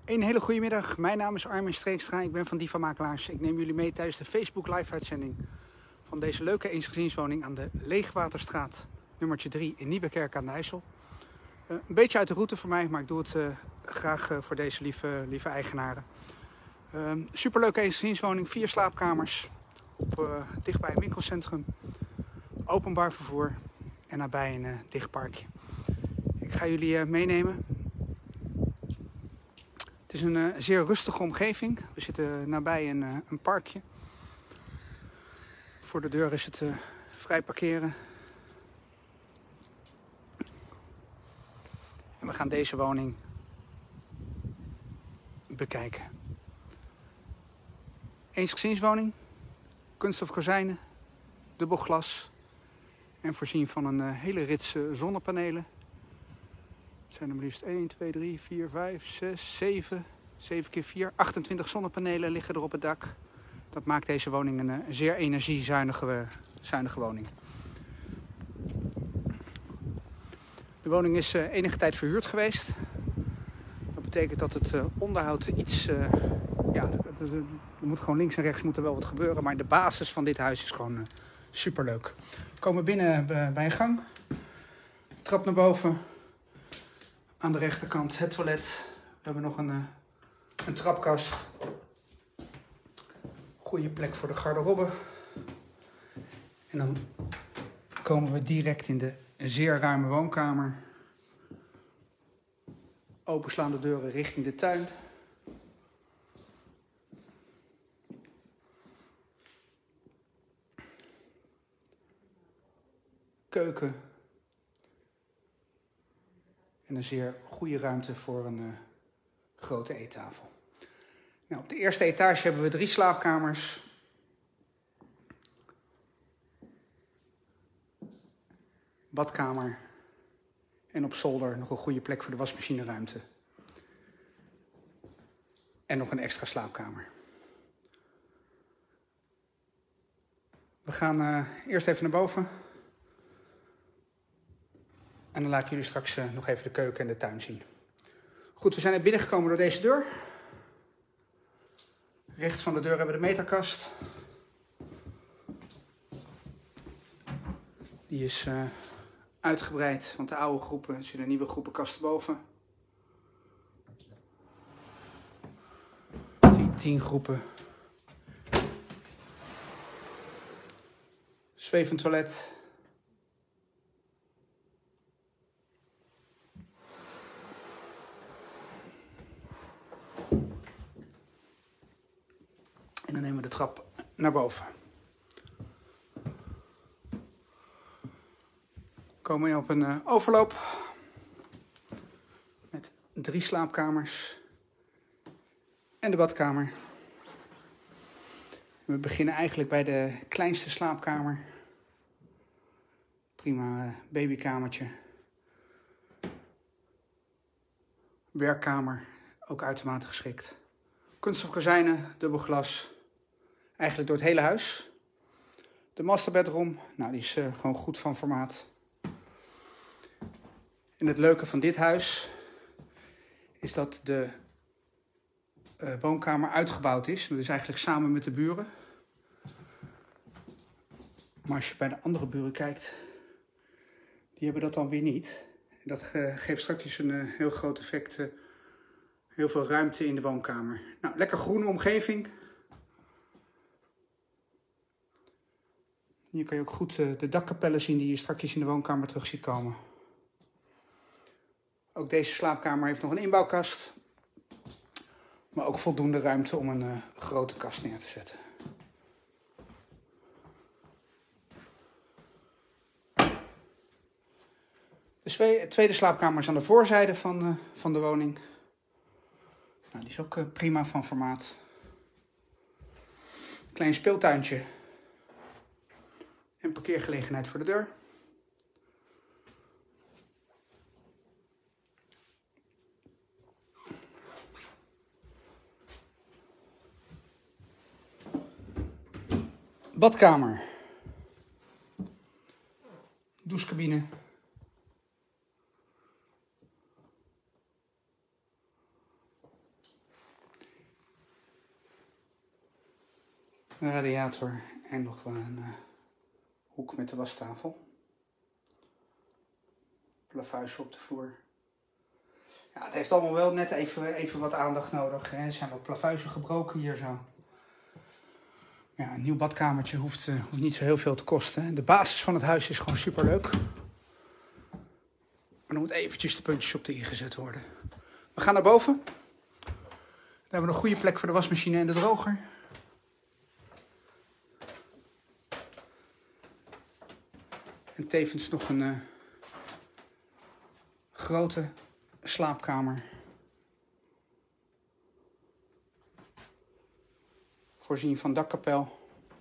Een hele goede middag. Mijn naam is Armin Streekstra. Ik ben van Diva Makelaars. Ik neem jullie mee tijdens de Facebook live uitzending van deze leuke eensgezinswoning aan de Leegwaterstraat nummertje 3 in Nieuwekerk aan de IJssel. Een beetje uit de route voor mij, maar ik doe het graag voor deze lieve eigenaren. Superleuke eensgezinswoning, 4 slaapkamers, dichtbij een winkelcentrum, openbaar vervoer en nabij een dicht parkje. Ik ga jullie meenemen. Het is een zeer rustige omgeving. We zitten nabij een parkje. Voor de deur is het vrij parkeren. En we gaan deze woning bekijken. Eensgezinswoning, kunststof kozijnen, dubbel glas en voorzien van een hele rits zonnepanelen. Het zijn er maar liefst 1, 2, 3, 4, 5, 6, 7 keer 4. 28 zonnepanelen liggen er op het dak. Dat maakt deze woning een zeer energiezuinige woning. De woning is enige tijd verhuurd geweest. Dat betekent dat het onderhoud iets... er moet gewoon links en rechts moet er wel wat gebeuren. Maar de basis van dit huis is gewoon superleuk. We komen binnen bij een gang. Trap naar boven. Aan de rechterkant het toilet. We hebben nog een trapkast. Goede plek voor de garderobe. En dan komen we direct in de zeer ruime woonkamer. Openslaande deuren richting de tuin. Keuken. En een zeer goede ruimte voor een grote eettafel. Nou, op de eerste etage hebben we 3 slaapkamers. Badkamer. En op zolder nog een goede plek voor de wasmachineruimte. En nog een extra slaapkamer. We gaan eerst even naar boven. En dan laat ik jullie straks nog even de keuken en de tuin zien. Goed, we zijn er binnengekomen door deze deur. Rechts van de deur hebben we de meterkast. Die is uitgebreid, want de oude groepen, er zitten nieuwe groepen kasten boven. 10 groepen. Zwevend toilet. En dan nemen we de trap naar boven. We komen op een overloop met 3 slaapkamers en de badkamer. En we beginnen eigenlijk bij de kleinste slaapkamer. Prima babykamertje. Werkkamer, ook uitermate geschikt. Kunststof kozijnen, dubbel glas. Eigenlijk door het hele huis. De masterbedroom, nou die is gewoon goed van formaat. En het leuke van dit huis is dat de woonkamer uitgebouwd is. Dat is eigenlijk samen met de buren. Maar als je bij de andere buren kijkt, die hebben dat dan weer niet. En dat geeft straks een heel groot effect. Heel veel ruimte in de woonkamer. Nou, lekker groene omgeving. Hier kan je ook goed de dakkapellen zien die je straks in de woonkamer terug ziet komen. Ook deze slaapkamer heeft nog een inbouwkast. Maar ook voldoende ruimte om een grote kast neer te zetten. De tweede slaapkamer is aan de voorzijde van de woning. Nou, die is ook prima van formaat. Klein speeltuintje. En parkeergelegenheid voor de deur. Badkamer. Douchecabine. een radiator en nog wel een hoek met de wastafel. Plafuizen op de vloer. Ja, het heeft allemaal wel net even wat aandacht nodig. Hè. Er zijn wat plafuizen gebroken hier zo. Ja, een nieuw badkamertje hoeft niet zo heel veel te kosten. De basis van het huis is gewoon superleuk. Maar er moet eventjes de puntjes op de i gezet worden. We gaan naar boven. Daar hebben we een goede plek voor de wasmachine en de droger. En tevens nog een grote slaapkamer. Voorzien van dakkapel.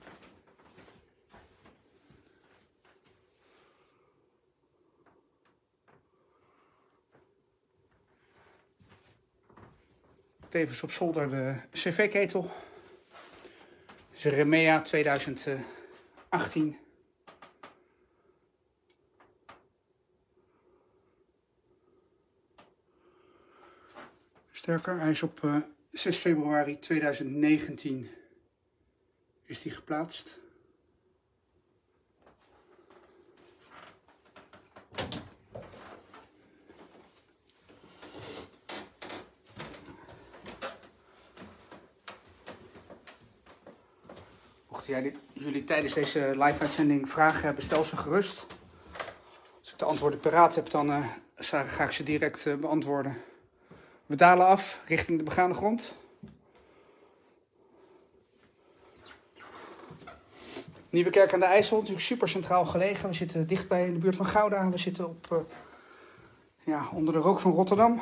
Tevens op zolder de cv-ketel. Dat is een Remea 2018. Sterker, hij is op 6 februari 2019 is die geplaatst. Mochten jullie tijdens deze live-uitzending vragen hebben, stel ze gerust. Als ik de antwoorden paraat heb, dan ga ik ze direct beantwoorden. We dalen af richting de begane grond. Nieuwekerk aan de IJssel, natuurlijk super centraal gelegen. We zitten dichtbij in de buurt van Gouda. We zitten op, onder de rook van Rotterdam.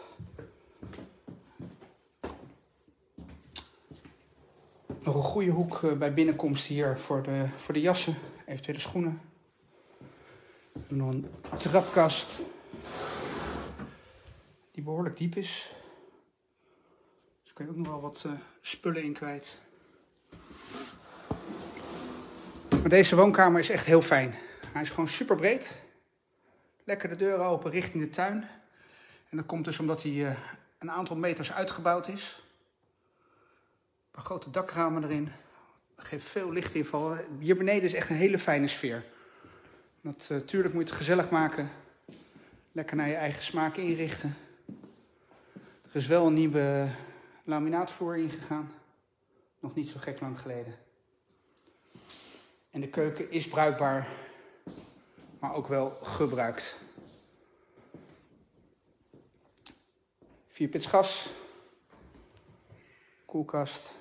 Nog een goede hoek bij binnenkomst hier voor de jassen, eventuele schoenen. Nog een trapkast die behoorlijk diep is. Dus kun je ook nog wel wat spullen in kwijt. Maar deze woonkamer is echt heel fijn. Hij is gewoon super breed. Lekker de deuren open richting de tuin. En dat komt dus omdat hij een aantal meters uitgebouwd is. Een paar grote dakramen erin. Dat geeft veel lichtinval. Hier beneden is echt een hele fijne sfeer. Natuurlijk moet je het gezellig maken. Lekker naar je eigen smaak inrichten. Er is wel een nieuwe laminaatvloer ingegaan. Nog niet zo gek lang geleden. En de keuken is bruikbaar, maar ook wel gebruikt. 4-pits gas. Koelkast.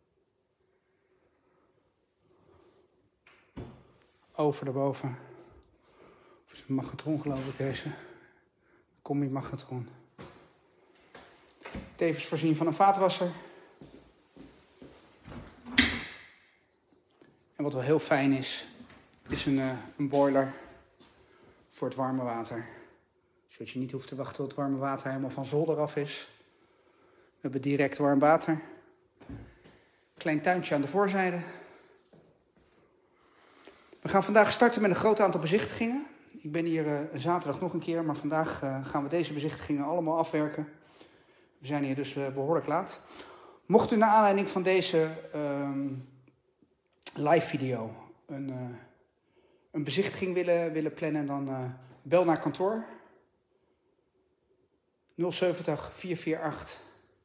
Oven erboven. Het is een magnetron geloof ik deze. Combi-magnetron. Tevens voorzien van een vaatwasser. En wat wel heel fijn is een boiler voor het warme water. Zodat je niet hoeft te wachten tot het warme water helemaal van zolder af is. We hebben direct warm water. Klein tuintje aan de voorzijde. We gaan vandaag starten met een groot aantal bezichtigingen. Ik ben hier zaterdag nog een keer, maar vandaag gaan we deze bezichtigingen allemaal afwerken. We zijn hier dus behoorlijk laat. Mocht u naar aanleiding van deze live video een bezichtiging willen plannen, dan bel naar kantoor 070 448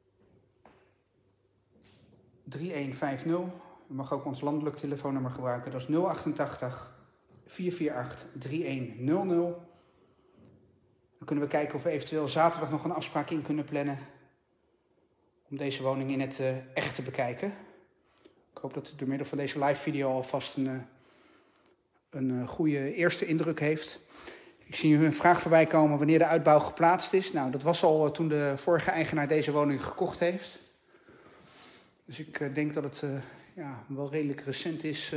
3150. U mag ook ons landelijk telefoonnummer gebruiken. Dat is 088 448 3100. Dan kunnen we kijken of we eventueel zaterdag nog een afspraak in kunnen plannen om deze woning in het echt te bekijken. Ik hoop dat u door middel van deze live video alvast een goede eerste indruk heeft. Ik zie nu een vraag voorbij komen wanneer de uitbouw geplaatst is. Nou, dat was al toen de vorige eigenaar deze woning gekocht heeft. Dus ik denk dat het wel redelijk recent is.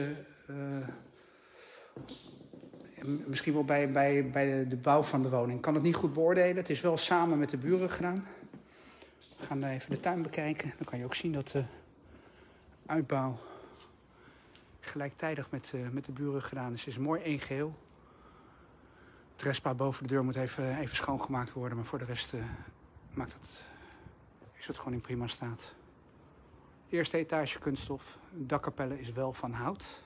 Misschien wel bij de bouw van de woning. Ik kan het niet goed beoordelen. Het is wel samen met de buren gedaan. We gaan even de tuin bekijken. Dan kan je ook zien dat de uitbouw gelijktijdig met de buren gedaan is. Het is mooi één geheel. Het restpaal boven de deur moet even schoongemaakt worden. Maar voor de rest is het gewoon in prima staat. Eerste etage kunststof. De dakkapelle is wel van hout.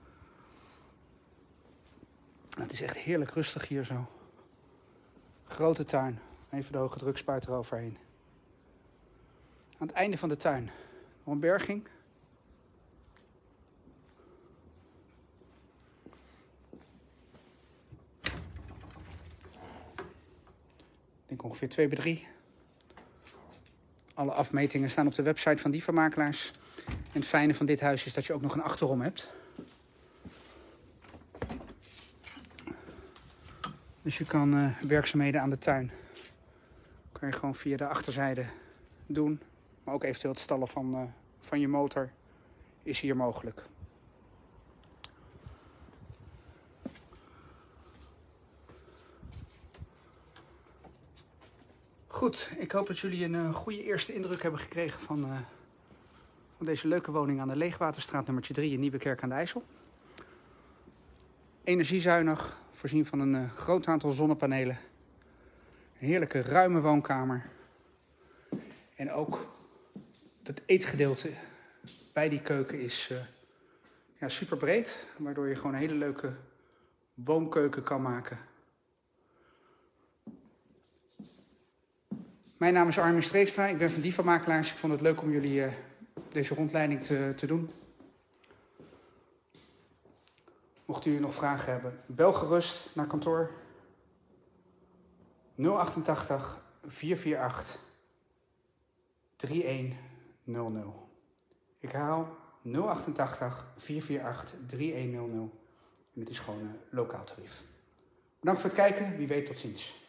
Het is echt heerlijk rustig hier zo. Grote tuin. Even de hoge drukspuit eroverheen. Aan het einde van de tuin nog een berging. Ik denk ongeveer 2 bij 3. Alle afmetingen staan op de website van Diva Makelaars. En het fijne van dit huis is dat je ook nog een achterom hebt. Dus je kan werkzaamheden aan de tuin kan je gewoon via de achterzijde doen. Maar ook eventueel het stallen van je motor is hier mogelijk. Goed, ik hoop dat jullie een goede eerste indruk hebben gekregen van deze leuke woning aan de Leegwaterstraat nummertje 3 in Nieuwekerk aan de IJssel. Energiezuinig, voorzien van een groot aantal zonnepanelen. Een heerlijke ruime woonkamer. En ook het eetgedeelte bij die keuken is super breed. Waardoor je gewoon een hele leuke woonkeuken kan maken. Mijn naam is Armin Streekstra, ik ben van Diva Makelaars. Ik vond het leuk om jullie deze rondleiding te doen. Mochten jullie nog vragen hebben, bel gerust naar kantoor 088 448 3100. Ik herhaal 088 448 3100. En het is gewoon een lokaal tarief. Bedankt voor het kijken, wie weet tot ziens.